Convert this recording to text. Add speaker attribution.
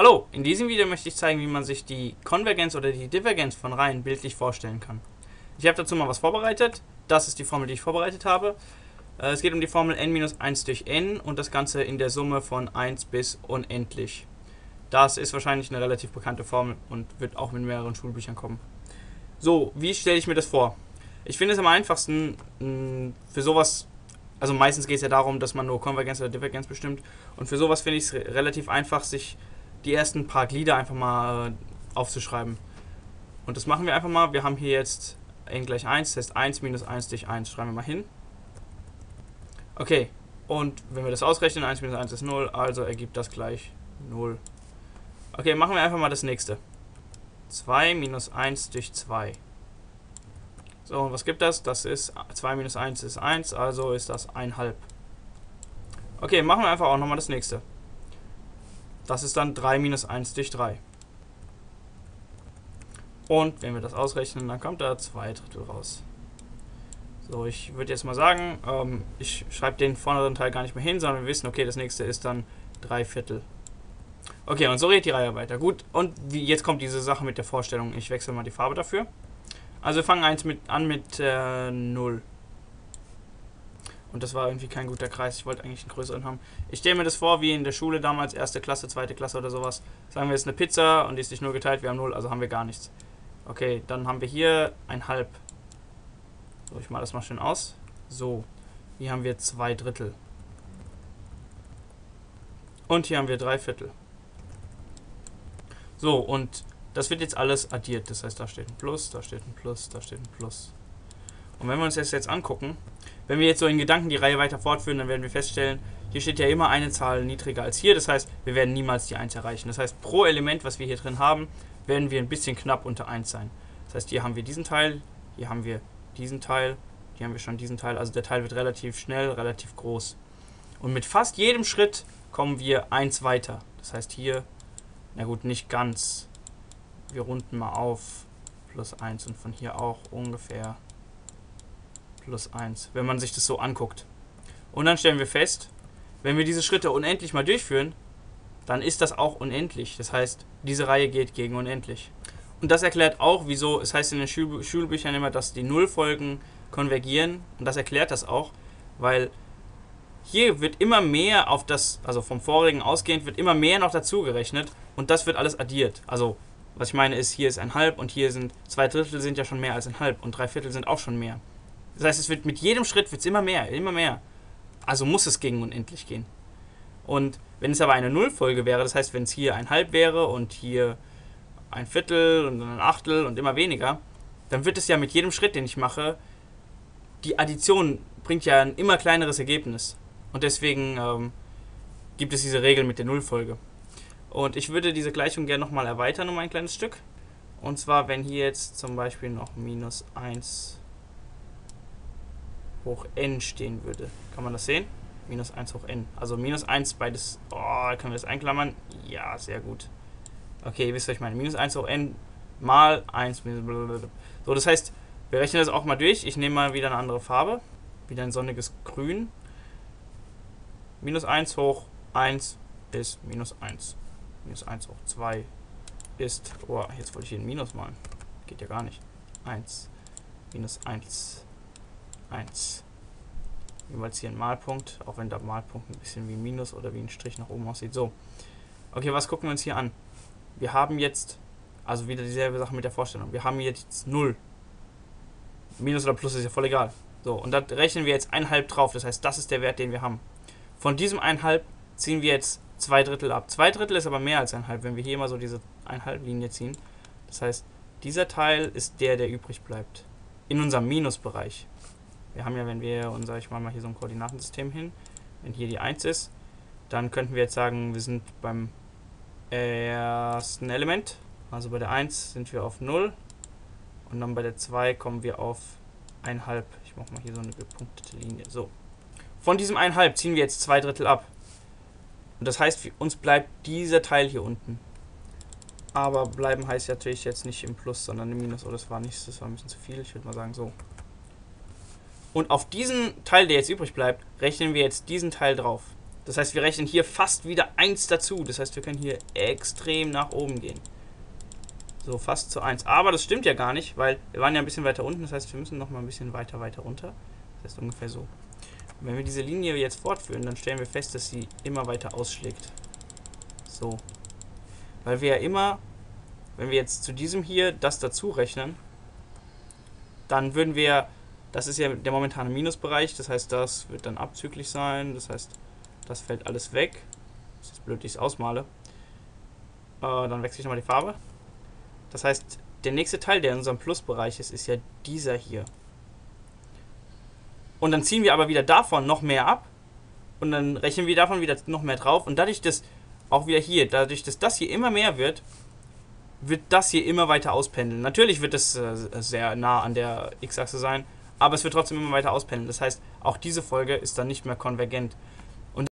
Speaker 1: Hallo, in diesem Video möchte ich zeigen, wie man sich die Konvergenz oder die Divergenz von Reihen bildlich vorstellen kann. Ich habe dazu mal was vorbereitet. Das ist die Formel, die ich vorbereitet habe. Es geht um die Formel n-1 durch n und das Ganze in der Summe von 1 bis unendlich. Das ist wahrscheinlich eine relativ bekannte Formel und wird auch mit mehreren Schulbüchern kommen. So, wie stelle ich mir das vor? Ich finde es am einfachsten für sowas, also meistens geht es ja darum, dass man nur Konvergenz oder Divergenz bestimmt, und für sowas finde ich es relativ einfach, sich die ersten paar Glieder einfach mal aufzuschreiben. Und das machen wir einfach mal. Wir haben hier jetzt n gleich 1, das heißt 1 minus 1 durch 1. Schreiben wir mal hin. Okay, und wenn wir das ausrechnen, 1 minus 1 ist 0, also ergibt das gleich 0. Okay, machen wir einfach mal das nächste. 2 minus 1 durch 2. So, und was gibt das? Das ist 2 minus 1 ist 1, also ist das 1,5. Okay, machen wir einfach auch nochmal das nächste. Das ist dann 3 minus 1 durch 3. Und wenn wir das ausrechnen, dann kommt da 2/3 raus. So, ich würde jetzt mal sagen, ich schreibe den vorderen Teil gar nicht mehr hin, sondern wir wissen, okay, das nächste ist dann 3/4. Okay, und so geht die Reihe weiter. Gut, und jetzt kommt diese Sache mit der Vorstellung. Ich wechsle mal die Farbe dafür. Also wir fangen an mit 0. Und das war irgendwie kein guter Kreis. Ich wollte eigentlich einen größeren haben. Ich stelle mir das vor, wie in der Schule damals, 1. Klasse, 2. Klasse oder sowas. Sagen wir, es ist eine Pizza und die ist durch 0 geteilt, wir haben 0, also haben wir gar nichts. Okay, dann haben wir hier 1,5. So, ich male das mal schön aus. So, hier haben wir 2/3. Und hier haben wir 3/4. So, und das wird jetzt alles addiert. Das heißt, da steht ein Plus, da steht ein Plus, da steht ein Plus. Und wenn wir uns das jetzt angucken, wenn wir jetzt so in Gedanken die Reihe weiter fortführen, dann werden wir feststellen, hier steht ja immer eine Zahl niedriger als hier. Das heißt, wir werden niemals die 1 erreichen. Das heißt, pro Element, was wir hier drin haben, werden wir ein bisschen knapp unter 1 sein. Das heißt, hier haben wir diesen Teil, hier haben wir diesen Teil, hier haben wir schon diesen Teil. Also der Teil wird relativ schnell, relativ groß. Und mit fast jedem Schritt kommen wir 1 weiter. Das heißt hier, na gut, nicht ganz. Wir runden mal auf, plus 1 und von hier auch ungefähr plus 1, wenn man sich das so anguckt. Und dann stellen wir fest, wenn wir diese Schritte unendlich mal durchführen, dann ist das auch unendlich. Das heißt, diese Reihe geht gegen unendlich. Und das erklärt auch, wieso, es heißt in den Schulbüchern immer, dass die Nullfolgen konvergieren. Und das erklärt das auch, weil hier wird immer mehr auf das, also vom vorigen ausgehend, wird immer mehr noch dazu gerechnet und das wird alles addiert. Also, was ich meine ist, hier ist 1,5 und hier sind 2/3 sind ja schon mehr als 1,5 und 3/4 sind auch schon mehr. Das heißt, es wird mit jedem Schritt wird's immer mehr, immer mehr. Also muss es gegen unendlich gehen. Und wenn es aber eine Nullfolge wäre, das heißt, wenn es hier 1,5 wäre und hier 1/4 und dann 1/8 und immer weniger, dann wird es ja mit jedem Schritt, den ich mache, die Addition bringt ja ein immer kleineres Ergebnis. Und deswegen gibt es diese Regel mit der Nullfolge. Und ich würde diese Gleichung gerne nochmal erweitern um ein kleines Stück. Und zwar, wenn hier jetzt zum Beispiel noch minus 1 hoch n stehen würde. Kann man das sehen? Minus 1 hoch n. Also minus 1 beides. Oh, können wir das einklammern? Ja, sehr gut. Okay, ihr wisst, was ich meine. Minus 1 hoch n mal 1. So, das heißt, wir rechnen das auch mal durch. Ich nehme mal wieder eine andere Farbe. Wieder ein sonniges Grün. Minus 1 hoch 1 ist minus 1. Minus 1 hoch 2 ist. Oh, jetzt wollte ich hier ein Minus malen. Geht ja gar nicht. 1. Minus 1. 1. Jeweils hier ein Malpunkt, auch wenn der Malpunkt ein bisschen wie ein Minus oder wie ein Strich nach oben aussieht. So. Okay, was gucken wir uns hier an? Wir haben jetzt, also wieder dieselbe Sache mit der Vorstellung. Wir haben jetzt 0. Minus oder Plus ist ja voll egal. So, und da rechnen wir jetzt 1,5 drauf. Das heißt, das ist der Wert, den wir haben. Von diesem 1,5 ziehen wir jetzt 2/3 ab. 2/3 ist aber mehr als 1,5, wenn wir hier mal so diese 1,5 Linie ziehen. Das heißt, dieser Teil ist der, der übrig bleibt. In unserem Minusbereich. Wir haben ja, wenn wir unser, ich mache mal hier so ein Koordinatensystem hin, wenn hier die 1 ist, dann könnten wir jetzt sagen, wir sind beim ersten Element, also bei der 1 sind wir auf 0 und dann bei der 2 kommen wir auf 1,5. Ich mache mal hier so eine gepunktete Linie. So. Von diesem 1,5 ziehen wir jetzt 2/3 ab. Und das heißt, für uns bleibt dieser Teil hier unten. Aber bleiben heißt natürlich jetzt nicht im Plus, sondern im Minus. Oh, das war ein bisschen zu viel. Ich würde mal sagen so. Und auf diesen Teil, der jetzt übrig bleibt, rechnen wir jetzt diesen Teil drauf. Das heißt, wir rechnen hier fast wieder 1 dazu. Das heißt, wir können hier extrem nach oben gehen. So, fast zu 1. Aber das stimmt ja gar nicht, weil wir waren ja ein bisschen weiter unten. Das heißt, wir müssen noch mal ein bisschen weiter runter. Das heißt ungefähr so. Und wenn wir diese Linie jetzt fortführen, dann stellen wir fest, dass sie immer weiter ausschlägt. So. Weil wir ja immer, wenn wir jetzt zu diesem hier das dazu rechnen, dann würden wir, das ist ja der momentane Minusbereich, das heißt, das wird dann abzüglich sein. Das heißt, das fällt alles weg. Das ist blöd, ich es ausmale. Dann wechsle ich nochmal die Farbe. Das heißt, der nächste Teil, der in unserem Plusbereich ist, ist ja dieser hier. Und dann ziehen wir aber wieder davon noch mehr ab. Und dann rechnen wir davon wieder noch mehr drauf. Und dadurch, dass auch wieder hier, dadurch, dass das hier immer mehr wird, wird das hier immer weiter auspendeln. Natürlich wird es sehr nah an der X-Achse sein, aber es wird trotzdem immer weiter auspendeln. Das heißt, auch diese Folge ist dann nicht mehr konvergent.